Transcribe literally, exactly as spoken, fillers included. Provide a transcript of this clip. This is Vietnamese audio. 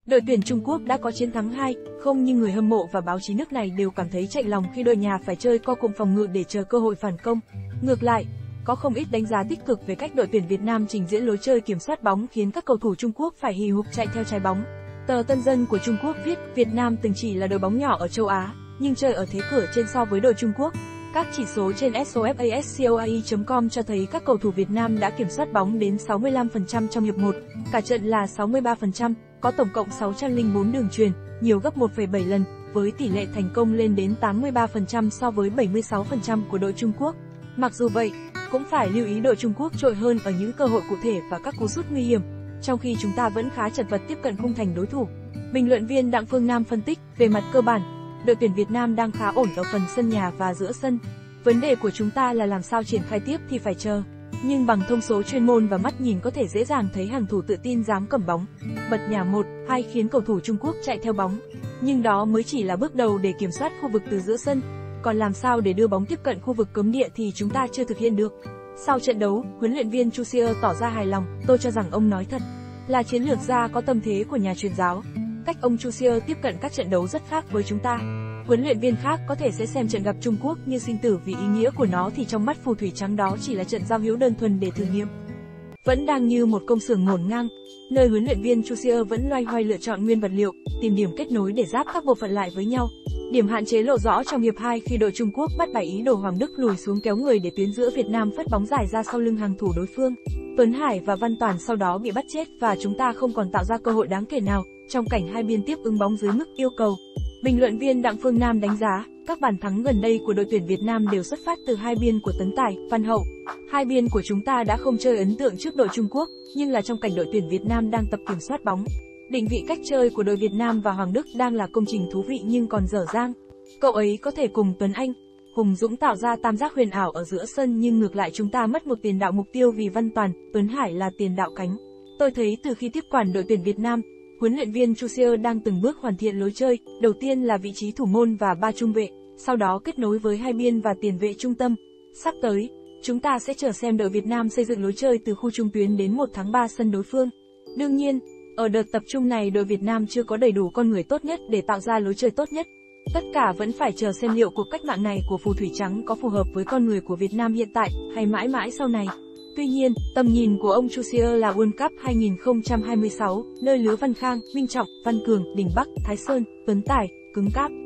Đội tuyển Trung Quốc đã có chiến thắng hai không nhưng người hâm mộ và báo chí nước này đều cảm thấy chạnh lòng khi đội nhà phải chơi co cụm phòng ngự để chờ cơ hội phản công. Ngược lại, có không ít đánh giá tích cực về cách đội tuyển Việt Nam trình diễn lối chơi kiểm soát bóng khiến các cầu thủ Trung Quốc phải hì hục chạy theo trái bóng. Tờ Tân Dân của Trung Quốc viết, Việt Nam từng chỉ là đội bóng nhỏ ở châu Á, nhưng chơi ở thế cửa trên so với đội Trung Quốc. Các chỉ số trên sofascoe chấm com cho thấy các cầu thủ Việt Nam đã kiểm soát bóng đến sáu mươi lăm phần trăm trong hiệp một, cả trận là sáu mươi ba phần trăm, có tổng cộng sáu trăm lẻ bốn đường chuyền, nhiều gấp một phẩy bảy lần, với tỷ lệ thành công lên đến tám mươi ba phần trăm so với bảy mươi sáu phần trăm của đội Trung Quốc. Mặc dù vậy, cũng phải lưu ý đội Trung Quốc trội hơn ở những cơ hội cụ thể và các cú sút nguy hiểm, trong khi chúng ta vẫn khá chật vật tiếp cận khung thành đối thủ. Bình luận viên Đặng Phương Nam phân tích, về mặt cơ bản, đội tuyển Việt Nam đang khá ổn ở phần sân nhà và giữa sân. Vấn đề của chúng ta là làm sao triển khai tiếp thì phải chờ. Nhưng bằng thông số chuyên môn và mắt nhìn có thể dễ dàng thấy hàng thủ tự tin dám cầm bóng, bật nhả một, hai khiến cầu thủ Trung Quốc chạy theo bóng. Nhưng đó mới chỉ là bước đầu để kiểm soát khu vực từ giữa sân. Còn làm sao để đưa bóng tiếp cận khu vực cấm địa thì chúng ta chưa thực hiện được. Sau trận đấu, huấn luyện viên Chu Xie tỏ ra hài lòng, tôi cho rằng ông nói thật. Là chiến lược gia có tâm thế của nhà truyền giáo. Cách ông Chu Xie tiếp cận các trận đấu rất khác với chúng ta. Huấn luyện viên khác có thể sẽ xem trận gặp Trung Quốc như sinh tử vì ý nghĩa của nó thì trong mắt phù thủy trắng đó chỉ là trận giao hữu đơn thuần để thử nghiệm. Vẫn đang như một công xưởng ngổn ngang, nơi huấn luyện viên Chu Xie vẫn loay hoay lựa chọn nguyên vật liệu, tìm điểm kết nối để giáp các bộ phận lại với nhau. Điểm hạn chế lộ rõ trong hiệp hai khi đội Trung Quốc bắt bài ý đồ Hoàng Đức lùi xuống kéo người để tuyến giữa Việt Nam phất bóng dài ra sau lưng hàng thủ đối phương. Tuấn Hải và Văn Toàn sau đó bị bắt chết và chúng ta không còn tạo ra cơ hội đáng kể nào trong cảnh hai biên tiếp ứng bóng dưới mức yêu cầu. Bình luận viên Đặng Phương Nam đánh giá, các bàn thắng gần đây của đội tuyển Việt Nam đều xuất phát từ hai biên của Tấn Tài, Văn Hậu. Hai biên của chúng ta đã không chơi ấn tượng trước đội Trung Quốc, nhưng là trong cảnh đội tuyển Việt Nam đang tập kiểm soát bóng. Định vị cách chơi của đội Việt Nam và Hoàng Đức đang là công trình thú vị nhưng còn dở dang. Cậu ấy có thể cùng Tuấn Anh, Hùng Dũng tạo ra tam giác huyền ảo ở giữa sân nhưng ngược lại chúng ta mất một tiền đạo mục tiêu vì Văn Toàn, Tuấn Hải là tiền đạo cánh. Tôi thấy từ khi tiếp quản đội tuyển Việt Nam, huấn luyện viên Chu Xie đang từng bước hoàn thiện lối chơi, đầu tiên là vị trí thủ môn và ba trung vệ, sau đó kết nối với hai biên và tiền vệ trung tâm. Sắp tới, chúng ta sẽ chờ xem đội Việt Nam xây dựng lối chơi từ khu trung tuyến đến một tháng ba sân đối phương. Đương nhiên, ở đợt tập trung này đội Việt Nam chưa có đầy đủ con người tốt nhất để tạo ra lối chơi tốt nhất. Tất cả vẫn phải chờ xem liệu cuộc cách mạng này của phù thủy trắng có phù hợp với con người của Việt Nam hiện tại hay mãi mãi sau này. Tuy nhiên, tầm nhìn của ông Chu Xie là World Cup hai không hai sáu, nơi lứa Văn Khang, Minh Trọng, Văn Cường, Đình Bắc, Thái Sơn, Tuấn Tài, cứng cáp.